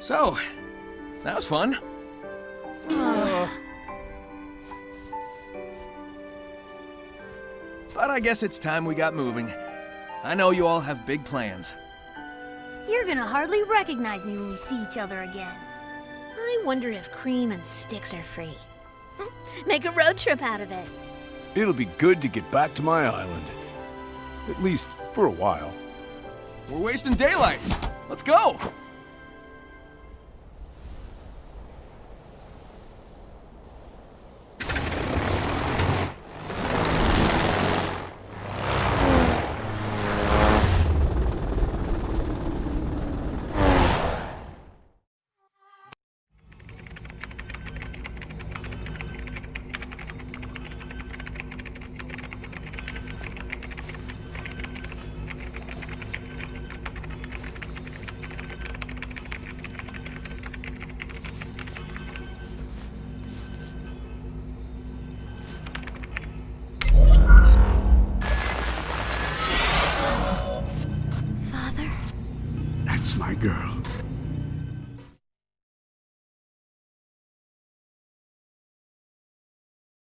So, that was fun. But I guess it's time we got moving. I know you all have big plans. You're gonna hardly recognize me when we see each other again. I wonder if cream and sticks are free. Make a road trip out of it. It'll be good to get back to my island. At least for a while. We're wasting daylight. Let's go! That's my girl.